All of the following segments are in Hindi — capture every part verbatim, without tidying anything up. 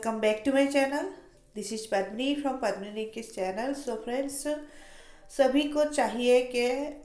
welcome back to my channel. This is Padmini from Padmini Kids channel. So friends, सभी को चाहिए कि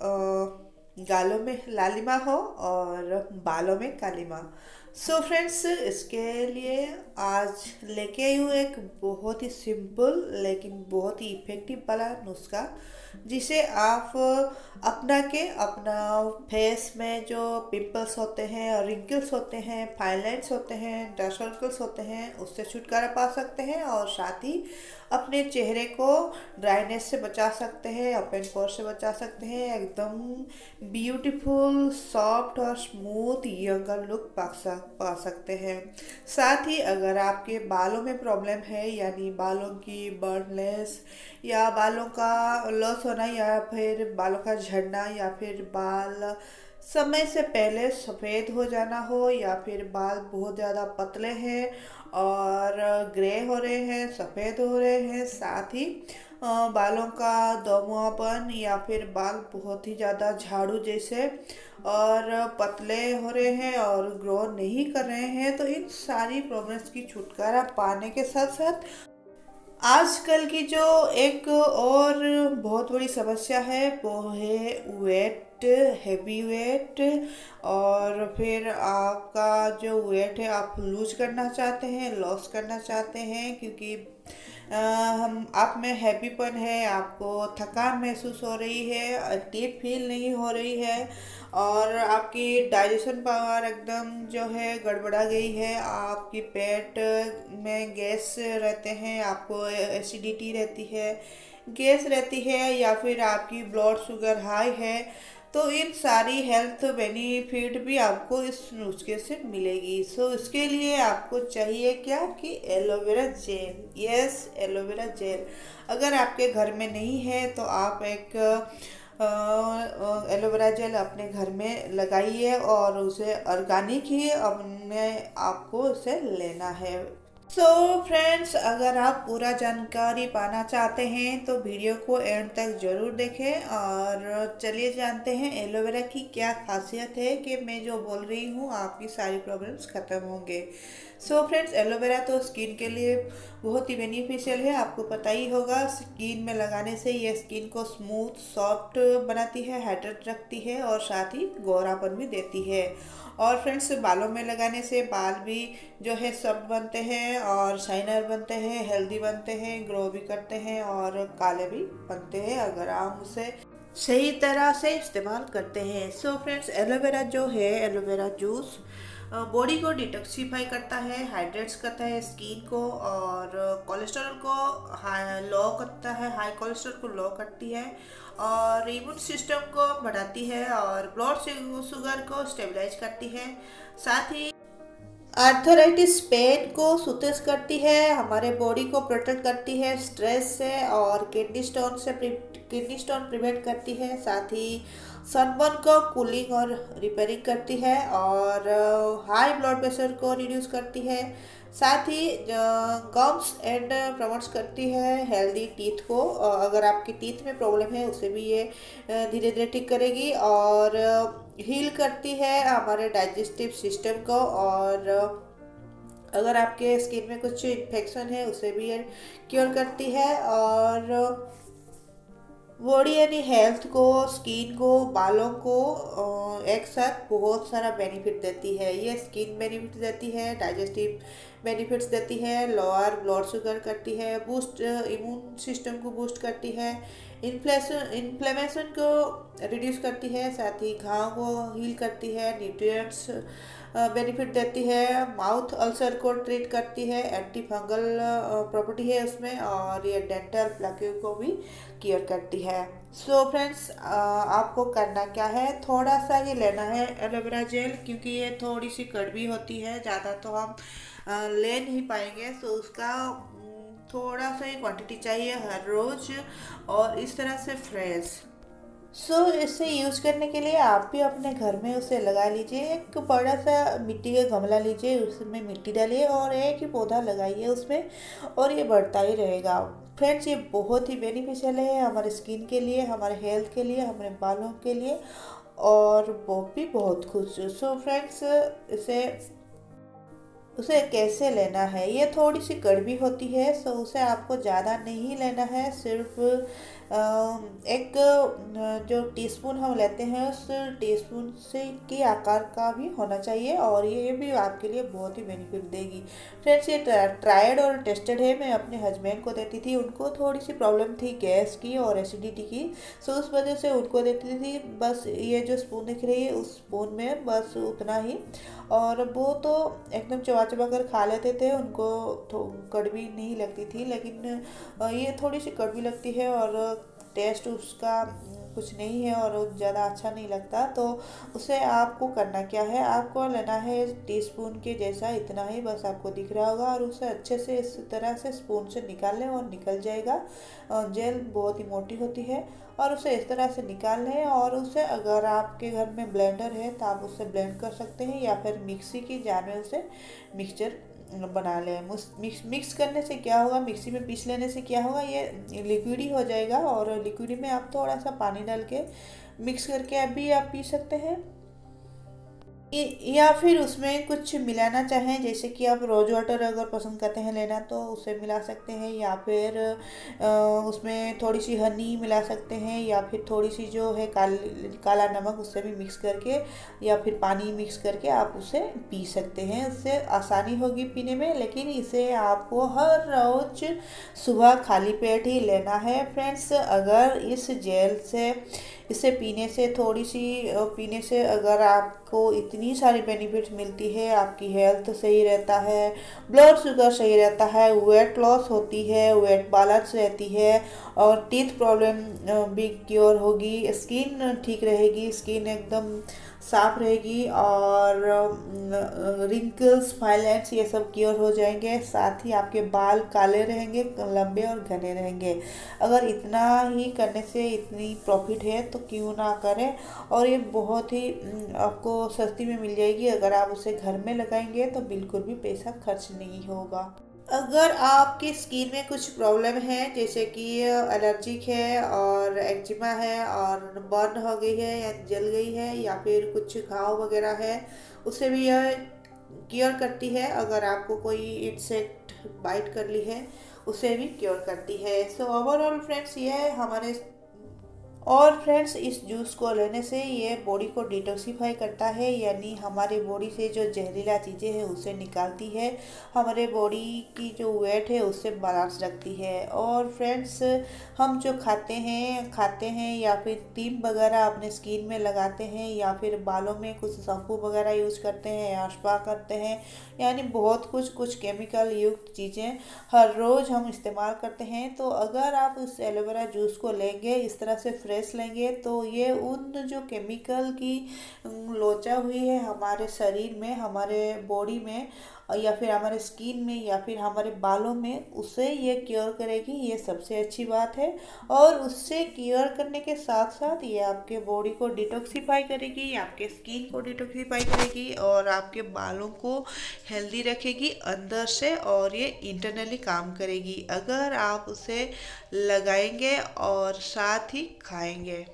अ, गालों में लालिमा हो और बालों में कालिमा। सो फ्रेंड्स, इसके लिए आज लेके आई हूँ एक बहुत ही सिंपल लेकिन बहुत ही इफ़ेक्टिव वाला नुस्खा, जिसे आप अपना के अपना फेस में जो पिंपल्स होते हैं, रिंकल्स होते हैं, फाइन लाइन्स होते हैं, डार्क सर्कल्स होते हैं, उससे छुटकारा पा सकते हैं और साथ ही अपने चेहरे को ड्राइनेस से बचा सकते हैं, ओपन पोर से बचा सकते हैं, एकदम ब्यूटीफुल सॉफ्ट और स्मूथ यंगर लुक पा पा सकते हैं। साथ ही अगर आपके बालों में प्रॉब्लम है, यानी बालों की बर्ननेस या बालों का लॉस होना या फिर बालों का झड़ना या फिर बाल समय से पहले सफ़ेद हो जाना हो या फिर बाल बहुत ज़्यादा पतले हैं और ग्रे हो रहे हैं, सफ़ेद हो रहे हैं, साथ ही बालों का दोमुआपन या फिर बाल बहुत ही ज़्यादा झाड़ू जैसे और पतले हो रहे हैं और ग्रो नहीं कर रहे हैं, तो इन सारी प्रॉब्लम्स की छुटकारा पाने के साथ साथ आजकल की जो एक और बहुत बड़ी समस्या है वो है वेट, हेवी वेट। और फिर आपका जो वेट है आप लूज करना चाहते हैं, लॉस करना चाहते हैं, क्योंकि आ, हम आप में हैप्पीपन है, आपको थकान महसूस हो रही है, एक्टिव फील नहीं हो रही है और आपकी डाइजेशन पावर एकदम जो है गड़बड़ा गई है, आपकी पेट में गैस रहते हैं, आपको एसिडिटी रहती है, गैस रहती है या फिर आपकी ब्लड शुगर हाई है, तो इन सारी हेल्थ बेनिफिट भी आपको इस नुस्खे से मिलेगी। सो so, इसके लिए आपको चाहिए क्या कि aloe vera gel. Yes, aloe vera gel अगर आपके घर में नहीं है तो आप एक एलोवेरा जेल अपने घर में लगाइए और उसे ऑर्गेनिक ही अपने आपको उसे लेना है। सो so, फ्रेंड्स, अगर आप पूरा जानकारी पाना चाहते हैं तो वीडियो को एंड तक ज़रूर देखें और चलिए जानते हैं एलोवेरा की क्या खासियत है कि मैं जो बोल रही हूँ आपकी सारी प्रॉब्लम्स ख़त्म होंगे। सो so, फ्रेंड्स, एलोवेरा तो स्किन के लिए बहुत ही बेनिफिशियल है, आपको पता ही होगा। स्किन में लगाने से ये स्किन को स्मूथ सॉफ्ट बनाती है, हाइड्रेट रखती है और साथ ही गोरापन भी देती है। और फ्रेंड्स, बालों में लगाने से बाल भी जो है सॉफ्ट बनते हैं और शाइनर बनते हैं, हेल्दी बनते हैं, ग्रो भी करते हैं और काले भी बनते हैं अगर आप उसे सही तरह से इस्तेमाल करते हैं। सो फ्रेंड्स, एलोवेरा जो है, एलोवेरा जूस बॉडी को डिटॉक्सिफाई करता है, हाइड्रेट्स करता है स्किन को और कोलेस्ट्रॉल को हाई लो करता है, हाई कोलेस्ट्रॉल को लो करती है और इम्यून सिस्टम को बढ़ाती है और ब्लड शुगर को स्टेबलाइज करती है, साथ ही आर्थराइटिस पेन को सुतेज करती है, हमारे बॉडी को प्रोटेक्ट करती है स्ट्रेस से और किडनी स्टोन से किडनी स्टोन प्रिवेंट करती है, साथ ही सनबर्न को कूलिंग और रिपेयरिंग करती है और हाई ब्लड प्रेशर को रिड्यूस करती है, साथ ही गम्स एंड प्रमोट्स करती है हेल्दी टीथ को। अगर आपकी टीथ में प्रॉब्लम है उसे भी ये धीरे धीरे ठीक करेगी और हील करती है हमारे डाइजेस्टिव सिस्टम को और अगर आपके स्किन में कुछ इन्फेक्शन है उसे भी ये क्योर करती है और बॉडी यानी हेल्थ को, स्किन को, बालों को एक साथ बहुत सारा बेनिफिट देती है। ये स्किन बेनिफिट देती है, डाइजेस्टिव बेनिफिट्स देती है, लोअर ब्लड शुगर करती है, बूस्ट इम्यून सिस्टम को बूस्ट करती है, इन्फ्लेशन इन्फ्लेमेशन को रिड्यूस करती है, साथ ही घाव को हील करती है, न्यूट्रिएंट्स बेनिफिट देती है, माउथ अल्सर को ट्रीट करती है, एंटी फंगल प्रॉपर्टी है उसमें और ये डेंटल प्लैक्यू को भी क्योर करती है। सो फ्रेंड्स, आपको करना क्या है, थोड़ा सा ये लेना है एलोवेरा जेल, क्योंकि ये थोड़ी सी कड़वी होती है, ज़्यादा तो हम ले नहीं पाएंगे, तो उसका थोड़ा सा ही क्वांटिटी चाहिए हर रोज़ और इस तरह से फ्रेश। सो so, इसे यूज करने के लिए आप भी अपने घर में उसे लगा लीजिए। एक बड़ा सा मिट्टी का गमला लीजिए, उसमें मिट्टी डालिए और एक ही पौधा लगाइए उसमें और ये बढ़ता ही रहेगा। फ्रेंड्स, ये बहुत ही बेनिफिशियल है हमारे स्किन के लिए, हमारे हेल्थ के लिए, हमारे बालों के लिए और वो भी बहुत खुश। सो फ्रेंड्स, इसे उसे कैसे लेना है। ये थोड़ी सी कड़वी होती है, सो उसे आपको ज़्यादा नहीं लेना है। सिर्फ अ, एक अ, जो टीस्पून हम लेते हैं उस टीस्पून से के आकार का भी होना चाहिए, और ये भी आपके लिए बहुत ही बेनिफिट देगी। फ्रेंड्स, ये ट्राइड और टेस्टेड है। मैं अपने हस्बैंड को देती थी, उनको थोड़ी सी प्रॉब्लम थी गैस की और एसिडिटी की, सो उस वजह से उनको देती थी। बस ये जो स्पून दिख रही है उस स्पून में बस उतना ही, और वो तो एकदम चबा चबा कर खा लेते थे, उनको थो कड़वी नहीं लगती थी। लेकिन अ, ये थोड़ी सी कड़वी लगती है और टेस्ट उसका कुछ नहीं है और ज़्यादा अच्छा नहीं लगता। तो उसे आपको करना क्या है, आपको लेना है टीस्पून के जैसा इतना ही, बस आपको दिख रहा होगा, और उसे अच्छे से इस तरह से स्पून से निकाल लें और निकल जाएगा। अ, जेल बहुत ही मोटी होती है, और उसे इस तरह से निकाल लें। और उसे अगर आपके घर में ब्लेंडर है तो आप उससे ब्लेंड कर सकते हैं, या फिर मिक्सी की जार में उसे मिक्सचर बना लें। मिक्स मिक्स करने से क्या होगा, मिक्सी में पीस लेने से क्या होगा, ये लिक्विड ही हो जाएगा, और लिक्विड में आप थोड़ा सा पानी डाल के मिक्स करके अभी आप पी सकते हैं। इ- या फिर उसमें कुछ मिलाना चाहें, जैसे कि आप रोज वाटर अगर पसंद करते हैं लेना तो उसे मिला सकते हैं, या फिर अ, उसमें थोड़ी सी हनी मिला सकते हैं, या फिर थोड़ी सी जो है काल काला नमक उससे भी मिक्स करके, या फिर पानी मिक्स करके आप उसे पी सकते हैं। इससे आसानी होगी पीने में, लेकिन इसे आपको हर रोज सुबह खाली पेट ही लेना है। फ्रेंड्स, अगर इस जेल से इसे पीने से थोड़ी सी अ, पीने से अगर आपको इतनी सारी बेनिफिट्स मिलती है, आपकी हेल्थ सही रहता है, ब्लड शुगर सही रहता है, वेट लॉस होती है, वेट बैलेंस रहती है, और टीथ प्रॉब्लम भी क्योर होगी, स्किन ठीक रहेगी, स्किन एकदम साफ रहेगी, और रिंकल्स फाइलेट्स ये सब क्योर हो जाएंगे। साथ ही आपके बाल काले रहेंगे, लंबे और घने रहेंगे। अगर इतना ही करने से इतनी प्रॉफिट है तो क्यों ना करें। और ये बहुत ही अम, आपको सस्ती में मिल जाएगी। अगर आप उसे घर में लगाएंगे तो बिल्कुल भी पैसा खर्च नहीं होगा। अगर आपकी स्किन में कुछ प्रॉब्लम है, जैसे कि एलर्जिक है और एक्जिमा है और बर्न हो गई है या जल गई है, या फिर कुछ घाव वगैरह है, उससे भी यह क्योर करती है। अगर आपको कोई इंसेक्ट बाइट कर ली है, उसे भी क्योर करती है। सो ओवरऑल फ्रेंड्स, ये है हमारे। और फ्रेंड्स, इस जूस को लेने से ये बॉडी को डिटॉक्सिफाई करता है, यानी हमारे बॉडी से जो जहरीला चीज़ें हैं उसे निकालती है, हमारे बॉडी की जो वेट है उससे बैलेंस रखती है। और फ्रेंड्स, हम जो खाते हैं खाते हैं या फिर क्रीम वगैरह अपने स्किन में लगाते हैं, या फिर बालों में कुछ शैम्पू वगैरह यूज करते हैं या स्पा करते हैं, यानी बहुत कुछ कुछ केमिकल युक्त चीज़ें हर रोज़ हम इस्तेमाल करते हैं। तो अगर आप इस एलोवेरा जूस को लेंगे, इस तरह से फ्रेश लेंगे, तो ये उन जो केमिकल की अम, लोचा हुई है हमारे शरीर में, हमारे बॉडी में, या फिर हमारे स्किन में, या फिर हमारे बालों में, उसे ये क्योर करेगी। ये सबसे अच्छी बात है। और उससे क्योर करने के साथ साथ ये आपके बॉडी को डिटॉक्सिफाई करेगी, आपके स्किन को डिटॉक्सिफाई करेगी, और आपके बालों को हेल्दी रखेगी अंदर से, और ये इंटरनली काम करेगी अगर आप उसे लगाएंगे और साथ ही खाएंगे।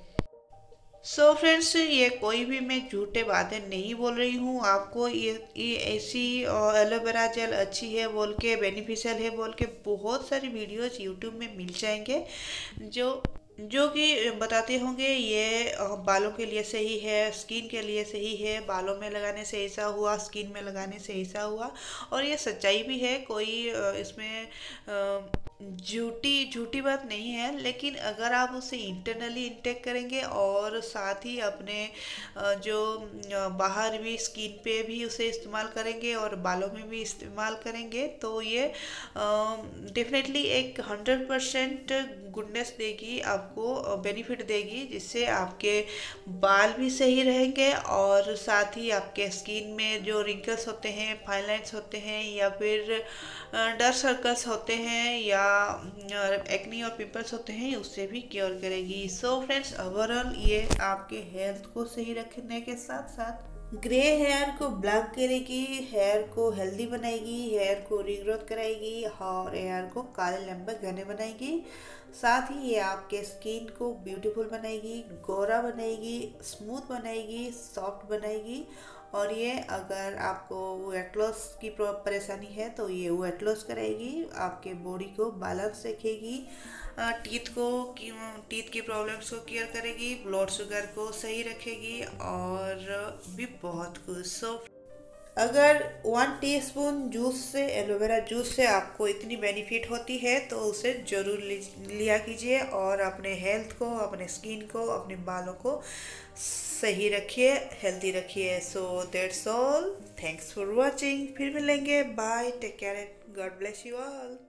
सो so फ्रेंड्स, ये कोई भी मैं झूठे बातें नहीं बोल रही हूँ आपको। ये ये ऐसी एलोवेरा जेल अच्छी है बोल के, बेनिफिशियल है बोल के बहुत सारी वीडियोस यूट्यूब में मिल जाएंगे, जो जो कि बताते होंगे ये अ, बालों के लिए सही है, स्किन के लिए सही है, बालों में लगाने से ऐसा हुआ, स्किन में लगाने से ऐसा हुआ। और ये सच्चाई भी है, कोई अ, इसमें अ, झूठी झूठी बात नहीं है। लेकिन अगर आप उसे इंटरनली इंटेक करेंगे और साथ ही अपने अ, जो अ, बाहर भी स्किन पे भी उसे इस्तेमाल करेंगे और बालों में भी इस्तेमाल करेंगे, तो ये डेफिनेटली एक हंड्रेड परसेंट गुडनेस देगी, आपको बेनिफिट देगी, जिससे आपके बाल भी सही रहेंगे, और साथ ही आपके स्किन में जो रिंकल्स होते हैं, फाइन लाइन्स होते हैं, या फिर डार्क सर्कल्स होते हैं, या एक्नी और पिंपल्स होते हैं, उससे भी क्योर करेगी। सो फ्रेंड्स, ओवरऑल ये आपके हेल्थ को सही रखने के साथ साथ ग्रे हेयर को ब्लैक करेगी, हेयर को हेल्दी बनाएगी, हेयर को रीग्रोथ कराएगी, और हेयर को काले लंबे घने बनाएगी। साथ ही ये आपके स्किन को ब्यूटीफुल बनाएगी, गोरा बनाएगी, स्मूथ बनाएगी, सॉफ्ट बनाएगी, और ये अगर आपको वेट लॉस की परेशानी है तो ये वेट लॉस करेगी, आपके बॉडी को बैलेंस रखेगी, टीथ को टीथ की प्रॉब्लम्स को क्लियर करेगी, ब्लड शुगर को सही रखेगी और भी बहुत कुछ। सो अगर वन टीस्पून जूस से, एलोवेरा जूस से आपको इतनी बेनिफिट होती है तो उसे ज़रूर लिया कीजिए और अपने हेल्थ को, अपने स्किन को, अपने बालों को सही रखिए, हेल्दी रखिए। So that's all, thanks for watching, फिर मिलेंगे, bye, take care, God bless you all.